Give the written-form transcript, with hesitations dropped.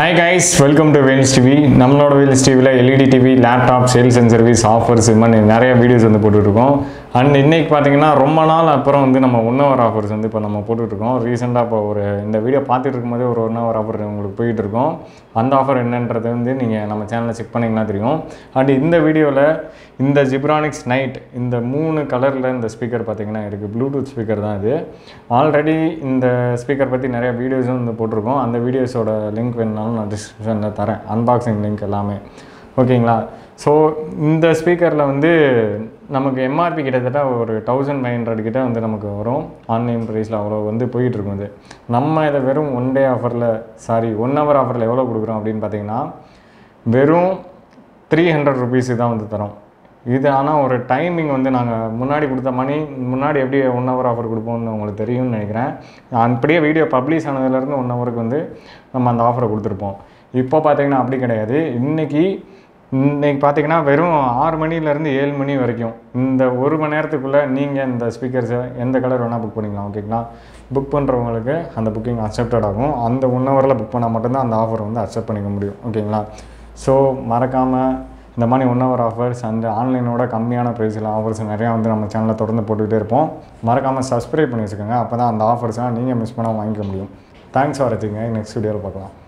Hi guys, welcome to Vels TV. நம்மளோட Vels TV ல LED TV, laptop, sales and service offers இன்னும் நிறைய videos வந்து போட்டுட்டு இருக்கோம். அண்ட் இன்னைக்கு பாத்தீங்கன்னா ரொம்ப நாள் அப்புறம் வந்து நம்ம 1 hour ஆஃபர்ஸ் வந்து இப்போ நம்ம போட்டுட்டு இருக்கோம். ரீசன்ட்டா இப்போ ஒரு இந்த வீடியோ பார்த்துட்டு இருக்கும்போது ஒரு 1 hour ஆஃபர் உங்களுக்கு போயிட்டு இருக்கும். அந்த ஆஃபர் என்னன்றது வந்து நீங்க நம்ம சேனலை செக் பண்ணீங்கன்னா தெரியும். அண்ட் இந்த வீடியோல இந்த ZEBRONICS நைட் இந்த 3 கலர்ல இந்த ஸ்பீக்கர் பாத்தீங்கன்னா இருக்கு. ப்ளூடூத் ஸ்பீக்கர் தான் இது. ஆல்ரெடி இந்த ஸ்பீக்கர் பத்தி நிறைய வீடியோஸ் வந்து போட்டுருக்கோம். அந்த வீடியோஸோட லிங்க் வேணும்னாலும் நான் டிஸ்கிரிப்ஷனில் தரேன். அன்பாக்சிங் லிங்க் எல்லாமே ஓகேங்களா. ஸோ இந்த ஸ்பீக்கரில் வந்து நமக்கு எம்ஆர்பி கிட்டத்தட்ட ஒரு 1500 கிட்ட வந்து நமக்கு வரும். ஆன்லைன் ப்ரைஸில் அவ்வளோ வந்து போயிட்டுருக்கும் இது. நம்ம இதை வெறும் 1 day ஆஃபரில் 1 hour ஆஃபரில் எவ்வளோ கொடுக்குறோம் அப்படின்னு பார்த்தீங்கன்னா வெறும் 300 rupees தான் வந்து தரோம். இது ஆனால் ஒரு டைமிங் வந்து நாங்கள் முன்னாடி கொடுத்த முன்னாடி எப்படி 1 hour ஆஃபர் கொடுப்போம்னு உங்களுக்கு தெரியும்னு நினைக்கிறேன். அப்படியே வீடியோ பப்ளிஷ் ஆனதுலேருந்து 1 hourக்கு வந்து நம்ம அந்த ஆஃபரை கொடுத்துருப்போம். இப்போ பார்த்தீங்கன்னா அப்படி கிடையாது. இன்றைக்கி பார்த்தீங்கன்னா வெறும் 6 மணிலேருந்து 7 மணி வரைக்கும் இந்த 1 மணி நேரத்துக்குள்ளே நீங்கள் இந்த ஸ்பீக்கர்ஸை எந்த கலர் வேணால் புக் பண்ணிக்கலாம். ஓகேங்களா. புக் பண்ணுறவங்களுக்கு அந்த புக்கிங் அக்செப்டட் ஆகும். அந்த 1 hourல புக் பண்ணால் மட்டும்தான் அந்த ஆஃபர் வந்து அக்செப்ட் பண்ணிக்க முடியும். ஓகேங்களா. ஸோ மறக்காமல் இந்த மாதிரி 1 hour ஆஃபர்ஸ் அந்த ஆன்லைனோட கம்மியான ப்ரைஸில் ஆஃபர்ஸ் நிறையா வந்து நம்ம சேனலில் தொடர்ந்து போட்டுக்கிட்டே இருப்போம். மறக்காமல் சப்ஸ்கிரைப் பண்ணி வச்சுக்கோங்க. அப்போ தான் அந்த ஆஃபர்ஸ்லாம் நீங்கள் மிஸ் பண்ணாமல் வாங்கிக்க முடியும். தேங்க்ஸ் ஃபார் வாட்சிங். நெக்ஸ்ட் வீடியோவில் பார்க்கலாம்.